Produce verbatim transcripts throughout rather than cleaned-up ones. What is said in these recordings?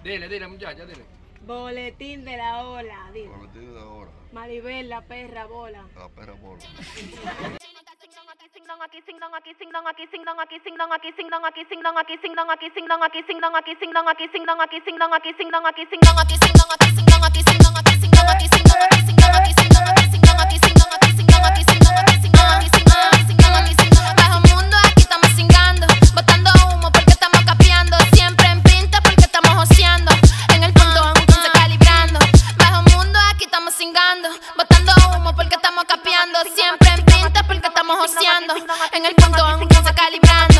Dile, dile, muchacha, dile. Boletín de la ola, dile. Boletín de la hora. Maribel, la perra bola. La perra bola. Bajo mundo, aquí estamos cingando, botando humo porque estamos capeando, siempre en pinta porque estamos joseando, en el punto en un quince calibrando. Bajo mundo, aquí estamos cingando, botando humo porque estamos capeando, siempre en pinta porque estamos joseando, en el punto en un quince calibrando.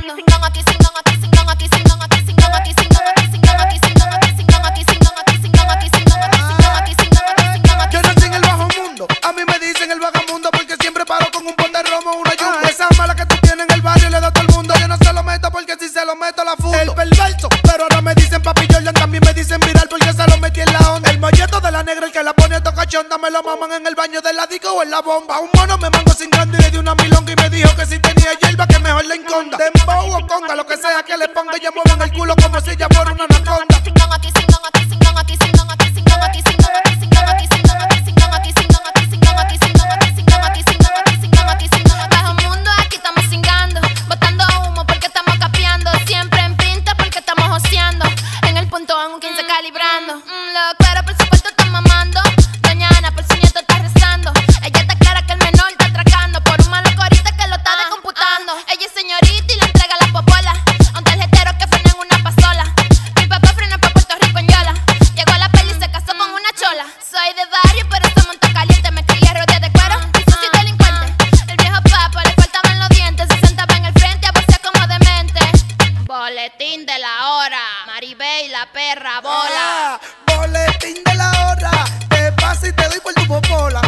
Yo nací en el bajo mundo, a mí me dicen el vagamundo porque siempre paro con un pote de romo, una yumbo. Esa mala que tú tienes en el barrio le da a todo el mundo. Yo no se lo meto porque si se lo meto la fundo. El perverso, pero ahora me dicen papi Jordan, también me dicen viral porque se lo metí en la onda. El molleto de la negra, el que la pone a cachonda, me lo maman en el baño de la disco o en la bomba. Un mono me mandó sin grande y le di una milonga y me dijo que si tenía hierba que mejor la enconda. Dembow o conga, lo que sea que le ponga, ya muevan el culo como si ya fuera una anaconda. Bajo mundo, aquí estamos cingando, botando humo porque estamos capeando, siempre en pinta porque estamos joseando, en el punto en un quince calibrando. Mm, los cueros por supuesto están mamando, doña Ana por su nieto está rezando, ella está clara que el menor está atracando por un malo corita que lo está descomputando. Ella es señorita y le entrega la popola a un tarjetero que frena en una pasola. Mi papá frena por Puerto Rico en Yola, llegó a la peli y se casó con una chola. Soy de barrio pero ese monto caliente, me crié rodeada de cuero y sucio y delincuente. El viejo papa le faltaban los dientes, se sentaba en el frente a vocear como demente. Boletín de la hora, Maribel, la perra bola. Ah, boletín de la hora, te pasa y te doy por tu popola.